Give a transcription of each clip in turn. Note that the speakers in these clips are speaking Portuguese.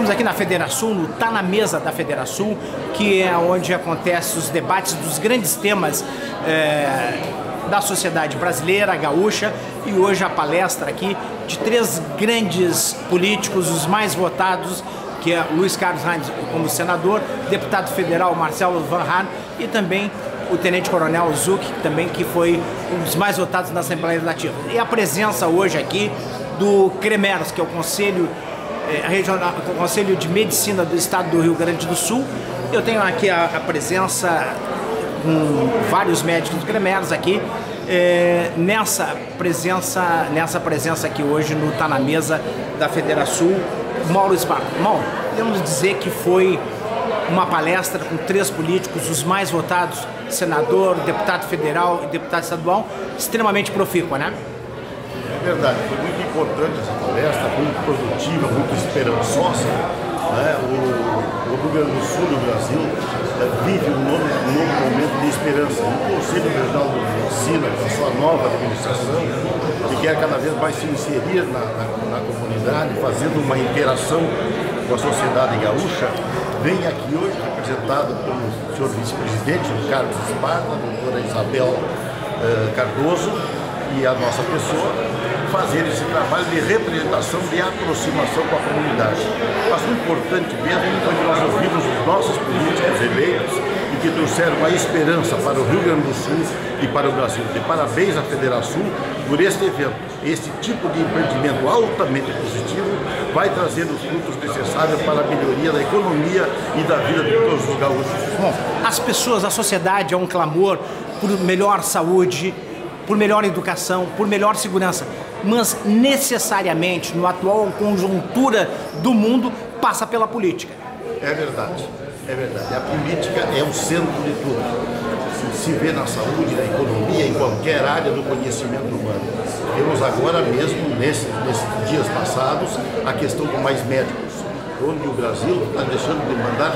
estamos aqui na Federação, no Tá na Mesa da Federação, que é onde acontecem os debates dos grandes temas da sociedade brasileira, gaúcha, e hoje a palestra aqui de três grandes políticos, os mais votados, que é Luiz Carlos Reins como senador, deputado federal Marcelo Van Haaren e também o tenente-coronel Zuc, também que foi um dos mais votados na Assembleia Legislativa. E a presença hoje aqui do CREMERS, que é o Conselho Regional, o Conselho de Medicina do Estado do Rio Grande do Sul. Eu tenho aqui a presença com vários médicos do CREMERS aqui, nessa presença aqui hoje no Tá na Mesa da Federação, Mauro Esparta. Mauro, podemos dizer que foi uma palestra com três políticos, os mais votados, senador, deputado federal e deputado estadual, extremamente profícua, né? É verdade, foi muito importante essa palestra, muito produtiva, muito esperançosa, né? O Rio Grande do Sul do Brasil vive um novo momento de esperança. O Conselho Regional de Medicina, com a sua nova administração, que quer cada vez mais se inserir na comunidade, fazendo uma interação com a sociedade gaúcha, vem aqui hoje representado pelo senhor vice-presidente, o Carlos Esparta, a doutora Isabel Cardoso e a nossa pessoa, fazer esse trabalho de representação, de aproximação com a comunidade. Mas o importante mesmo foi que nós ouvimos os nossos políticos eleitos e que trouxeram a esperança para o Rio Grande do Sul e para o Brasil. De parabéns à Federação por este evento. Esse tipo de empreendimento altamente positivo vai trazer os frutos necessários para a melhoria da economia e da vida de todos os gaúchos. Bom, as pessoas, a sociedade é um clamor por melhor saúde, por melhor educação, por melhor segurança, mas necessariamente, no atual conjuntura do mundo, passa pela política. É verdade, é verdade. A política é o centro de tudo. Se vê na saúde, na economia, em qualquer área do conhecimento humano. Temos agora mesmo, nesses dias passados, a questão com mais médicos, onde o Brasil está deixando de mandar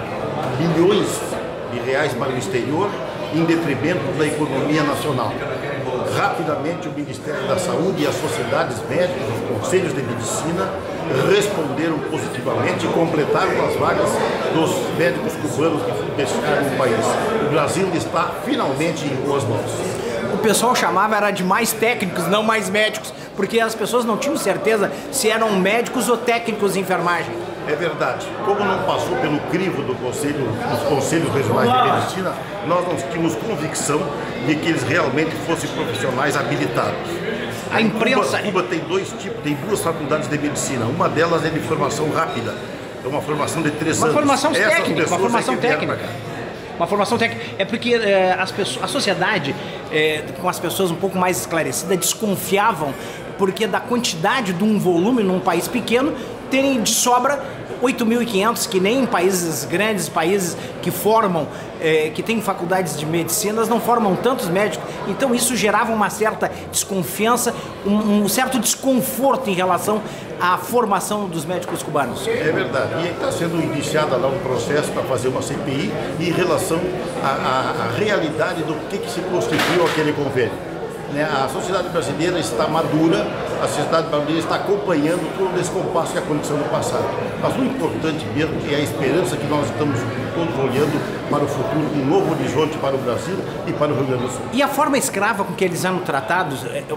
bilhões de reais para o exterior em detrimento da economia nacional. Rapidamente o Ministério da Saúde e as sociedades médicas, os conselhos de medicina, responderam positivamente e completaram as vagas dos médicos cubanos que deixaram o país. O Brasil está finalmente em boas mãos. O pessoal chamava era de mais técnicos, não mais médicos, porque as pessoas não tinham certeza se eram médicos ou técnicos de enfermagem. É verdade. Como não passou pelo crivo dos conselhos regionais de medicina, nós não tínhamos convicção de que eles realmente fossem profissionais habilitados. A imprensa... Cuba tem tem duas faculdades de medicina. Uma delas é de formação rápida. É uma formação de 3 anos. Formação técnica, uma formação técnica. Uma formação técnica. É porque a sociedade, com as pessoas um pouco mais esclarecidas, desconfiavam porque da quantidade de um volume num país pequeno, terem de sobra 8.500, que nem em países grandes, países que formam, que têm faculdades de medicina, não formam tantos médicos. Então isso gerava uma certa desconfiança, um certo desconforto em relação à formação dos médicos cubanos. É verdade. E está sendo iniciado lá um processo para fazer uma CPI em relação à realidade do que se constituiu aquele convênio. A sociedade brasileira está madura, a sociedade brasileira está acompanhando todo o descompasso que aconteceu no passado. Mas o importante mesmo é a esperança que nós estamos todos olhando para o futuro, um novo horizonte para o Brasil e para o Rio Grande do Sul. E a forma escrava com que eles eram tratados,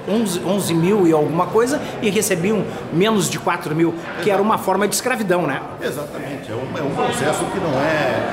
11 mil e alguma coisa, e recebiam menos de 4 mil, que era uma forma de escravidão, né? Exatamente, é um processo que não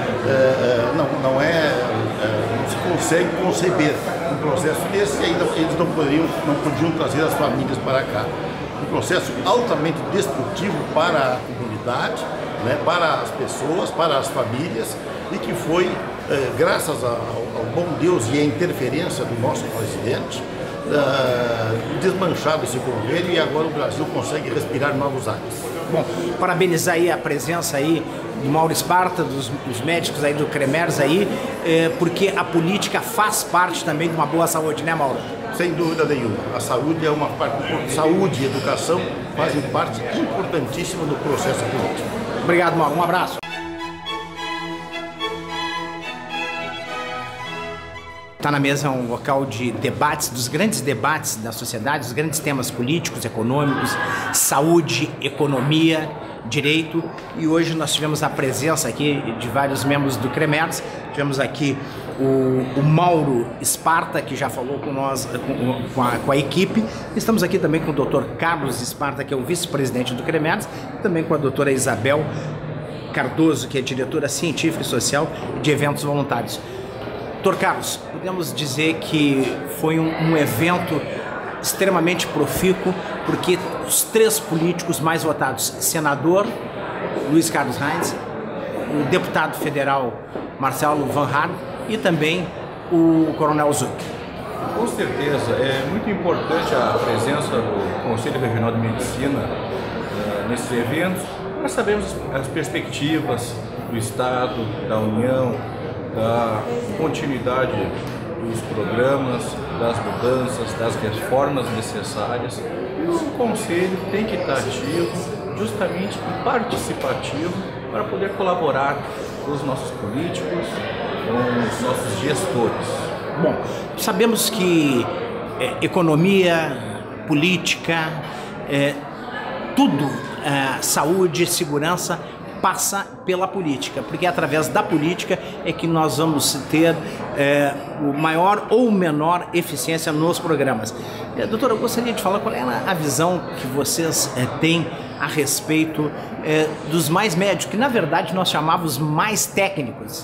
se consegue conceber um processo desse, e ainda eles não podiam trazer as famílias para cá. Um processo altamente destrutivo para a comunidade, né, para as pessoas, para as famílias, e que foi, graças ao bom Deus e à interferência do nosso presidente, desmanchado esse convênio, e agora o Brasil consegue respirar novos ares. Bom, parabenizar aí a presença aí do Mauro Esparta, dos médicos aí do CREMERS aí, porque a política faz parte também de uma boa saúde, né, Mauro? Sem dúvida nenhuma. A saúde é uma parte, saúde e educação fazem parte importantíssima do processo político. Obrigado, Mauro. Um abraço. Tá na Mesa é um local de debates, dos grandes debates da sociedade, dos grandes temas políticos, econômicos, saúde, economia, direito, e hoje nós tivemos a presença aqui de vários membros do CREMERS. Tivemos aqui o Mauro Esparta, que já falou com nós, com a equipe. Estamos aqui também com o Dr. Carlos Esparta, que é o vice-presidente do CREMERS, e também com a doutora Isabel Cardoso, que é diretora científica e social de eventos voluntários. Dr. Carlos, podemos dizer que foi um evento extremamente profícuo, porque os 3 políticos mais votados, senador Luiz Carlos Reins, o deputado federal Marcelo Van Haaren e também o coronel Zuc. Com certeza, é muito importante a presença do Conselho Regional de Medicina nesses eventos. Nós sabemos as perspectivas do Estado, da União, da continuidade dos programas, das mudanças, das reformas necessárias. E o Conselho tem que estar ativo, justamente e participativo, para poder colaborar com os nossos políticos, com os nossos gestores. Bom, sabemos que economia, política, tudo, saúde, segurança, passa pela política, porque é através da política é que nós vamos ter o maior ou menor eficiência nos programas. Doutora, eu gostaria de falar qual é a visão que vocês têm a respeito dos mais médicos, que na verdade nós chamávamos mais técnicos.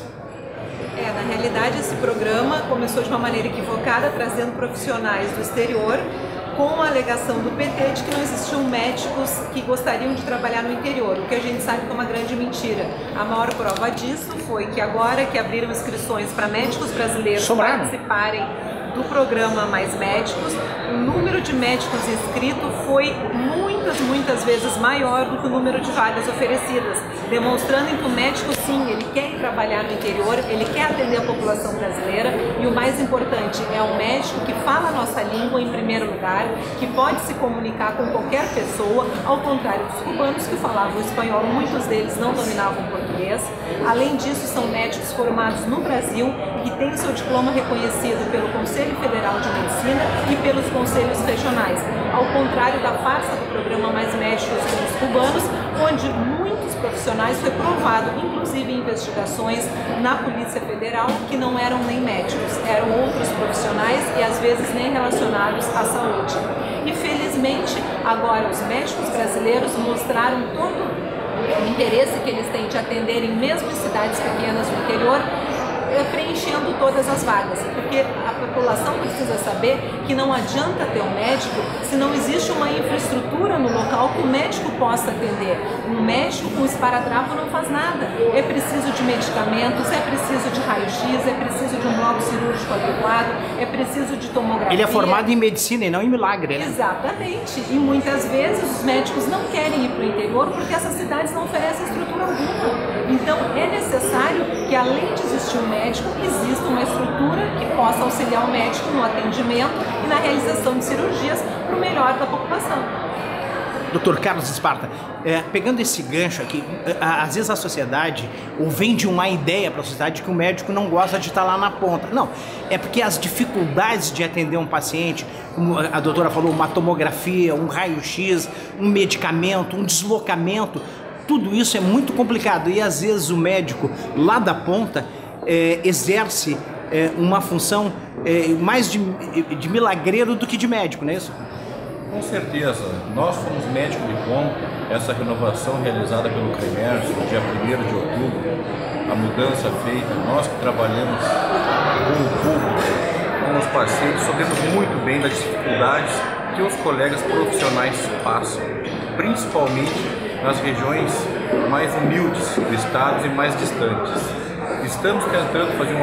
Na realidade esse programa começou de uma maneira equivocada, trazendo profissionais do exterior, com a alegação do PT de que não existiam médicos que gostariam de trabalhar no interior, o que a gente sabe que é uma grande mentira. A maior prova disso foi que agora que abriram inscrições para médicos brasileiros participarem do programa Mais Médicos, o número de médicos inscritos foi muitas vezes maior do que o número de vagas oferecidas, demonstrando que o médico sim, ele quer ir trabalhar no interior, ele quer atender a população brasileira, e o mais importante é um médico que fala a nossa língua em primeiro lugar, que pode se comunicar com qualquer pessoa, ao contrário dos cubanos que falavam espanhol, muitos deles não dominavam português. Além disso, são médicos formados no Brasil e têm seu diploma reconhecido pelo Conselho Federal de Medicina e pelos conselhos regionais, ao contrário da farsa do programa Mais Médicos com os cubanos, onde muitos profissionais foi provado, inclusive em investigações na Polícia Federal, que não eram nem médicos, eram outros profissionais e às vezes nem relacionados à saúde. E felizmente, agora os médicos brasileiros mostraram todo o interesse que eles têm de atenderem mesmo em cidades pequenas do interior, preenchendo todas as vagas, porque a população precisa saber que não adianta ter um médico se não existe uma infraestrutura no local que o médico possa atender. Um médico com esparadrapo não faz nada, é preciso de medicamentos, é preciso de raio-x, é preciso de um bloco cirúrgico adequado, é preciso de tomografia. Ele é formado em medicina e não em milagre, né? Exatamente, e muitas vezes os médicos não querem ir para o interior porque essas cidades não oferecem estrutura alguma. Então é necessário que, além de existir um médico, exista uma estrutura que possa auxiliar o médico no atendimento e na realização de cirurgias para o melhor da população. Dr. Carlos Esparta, pegando esse gancho aqui, às vezes a sociedade ou vende uma ideia para a sociedade que o médico não gosta de estar lá na ponta. Não, é porque as dificuldades de atender um paciente, como a doutora falou, uma tomografia, um raio-x, um medicamento, um deslocamento, tudo isso é muito complicado e às vezes o médico lá da ponta exerce uma função mais de milagreiro do que de médico, não é isso? Com certeza, nós somos médicos de ponta. Essa renovação realizada pelo CREMERS no dia 1º de outubro, a mudança feita, nós que trabalhamos com o público, com os pacientes, sabemos muito bem das dificuldades que os colegas profissionais passam, principalmente nas regiões mais humildes do estado e mais distantes. Estamos tentando fazer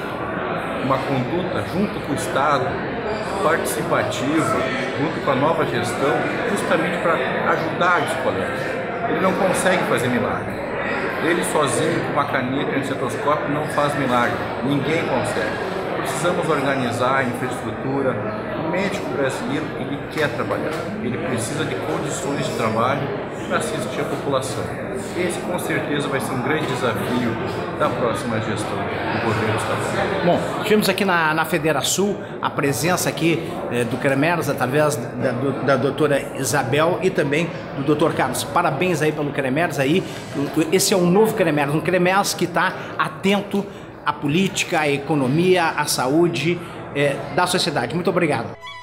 uma conduta junto com o Estado, participativa, junto com a nova gestão, justamente para ajudar os colegas. Ele não consegue fazer milagre. Ele sozinho, com uma caneta e um estetoscópio, não faz milagre. Ninguém consegue. Precisamos organizar a infraestrutura, O médico brasileiro, ele quer trabalhar, ele precisa de condições de trabalho para assistir a população. Esse, com certeza, vai ser um grande desafio da próxima gestão do governo estadual. Bom, tivemos aqui na Federação a presença aqui do CREMERS, através da doutora Isabel e também do doutor Carlos. Parabéns aí pelo CREMERS aí. Esse é um novo CREMERS, um CREMERS que está atento à política, à economia, à saúde da sociedade. Muito obrigado.